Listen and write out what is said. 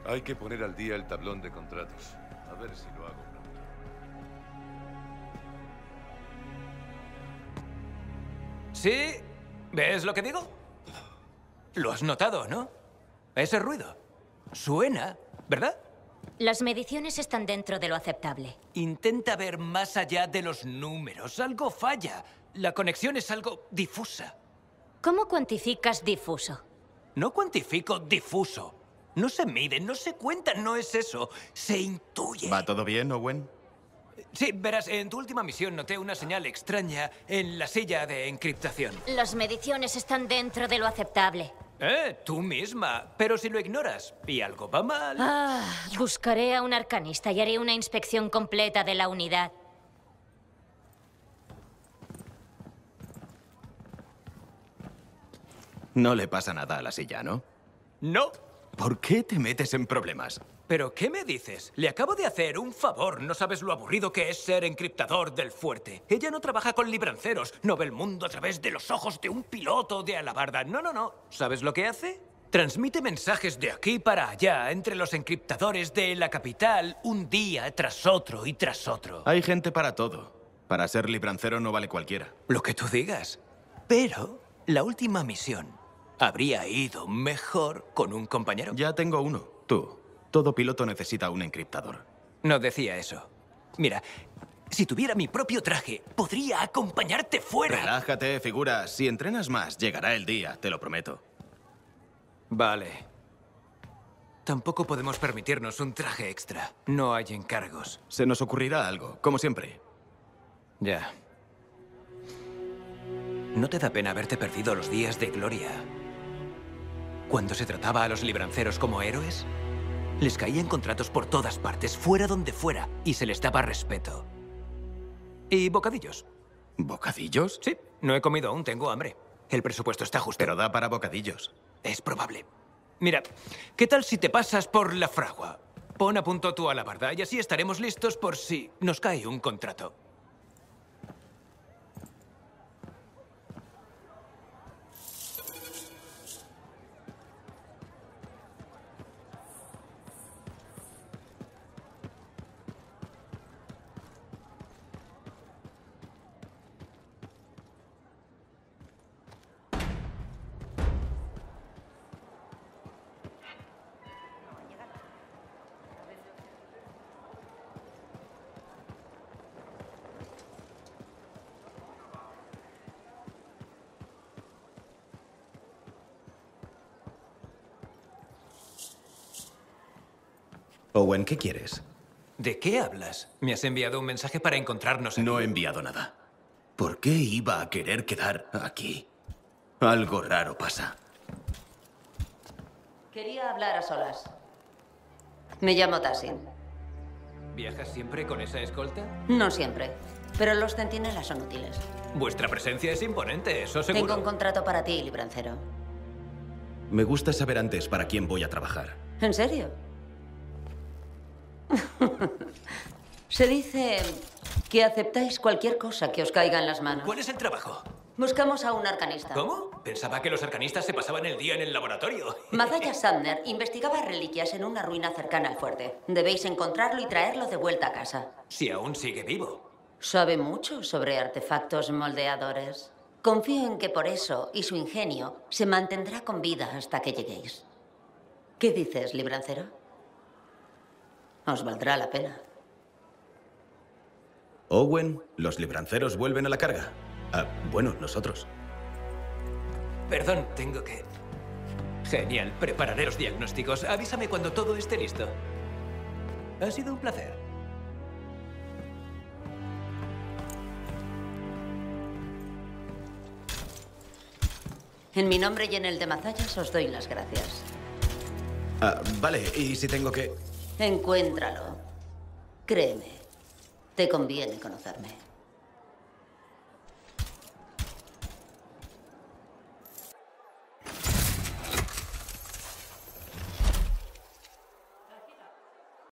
Hay que poner al día el tablón de contratos. A ver si lo hago pronto. ¿Sí? ¿Ves lo que digo? Lo has notado, ¿no? Ese ruido. Suena, ¿verdad? Las mediciones están dentro de lo aceptable. Intenta ver más allá de los números. Algo falla. La conexión es algo difusa. ¿Cómo cuantificas difuso? No cuantifico difuso. No se mide, no se cuenta, no es eso. Se intuye. ¿Va todo bien, Owen? Sí, verás, en tu última misión noté una señal extraña en la silla de encriptación. Las mediciones están dentro de lo aceptable. Tú misma. Pero si lo ignoras y algo va mal... Buscaré a un arcanista y haré una inspección completa de la unidad. No le pasa nada a la silla, ¿no? No. ¿Por qué te metes en problemas? ¿Pero qué me dices? Le acabo de hacer un favor. No sabes lo aburrido que es ser encriptador del fuerte. Ella no trabaja con libranceros. No ve el mundo a través de los ojos de un piloto de alabarda. No, no, no. ¿Sabes lo que hace? Transmite mensajes de aquí para allá entre los encriptadores de la capital un día tras otro y tras otro. Hay gente para todo. Para ser librancero no vale cualquiera. Lo que tú digas. Pero la última misión habría ido mejor con un compañero. Ya tengo uno. Tú. Todo piloto necesita un encriptador. No decía eso. Mira, si tuviera mi propio traje, podría acompañarte fuera. Relájate, figura. Si entrenas más, llegará el día, te lo prometo. Vale. Tampoco podemos permitirnos un traje extra. No hay encargos. Se nos ocurrirá algo, como siempre. Ya. ¿No te da pena haberte perdido los días de gloria? Cuando se trataba a los libranceros como héroes, les caían contratos por todas partes, fuera donde fuera, y se les daba respeto. Y bocadillos. ¿Bocadillos? Sí, no he comido aún, tengo hambre. El presupuesto está justo. Pero da para bocadillos. Es probable. Mira, ¿qué tal si te pasas por la fragua? Pon a punto tu alabarda y así estaremos listos por si nos cae un contrato. Owen, ¿qué quieres? ¿De qué hablas? ¿Me has enviado un mensaje para encontrarnos aquí? No he enviado nada. ¿Por qué iba a querer quedar aquí? Algo raro pasa. Quería hablar a solas. Me llamo Tassin. ¿Viajas siempre con esa escolta? No siempre, pero los centinelas son útiles. Vuestra presencia es imponente, eso seguro. Tengo un contrato para ti, librancero. Me gusta saber antes para quién voy a trabajar. ¿En serio? Se dice que aceptáis cualquier cosa que os caiga en las manos. ¿Cuál es el trabajo? Buscamos a un arcanista. ¿Cómo? Pensaba que los arcanistas se pasaban el día en el laboratorio. Mazaya Sandner investigaba reliquias en una ruina cercana al fuerte. Debéis encontrarlo y traerlo de vuelta a casa. Si aún sigue vivo. Sabe mucho sobre artefactos moldeadores. Confío en que por eso y su ingenio se mantendrá con vida hasta que lleguéis. ¿Qué dices, librancero? Os valdrá la pena. Owen, los libranceros vuelven a la carga. Bueno, nosotros. Perdón, tengo que... Genial, prepararé los diagnósticos. Avísame cuando todo esté listo. Ha sido un placer. En mi nombre y en el de Mazayas os doy las gracias. Vale, ¿y si tengo que...? Encuéntralo. Créeme, te conviene conocerme.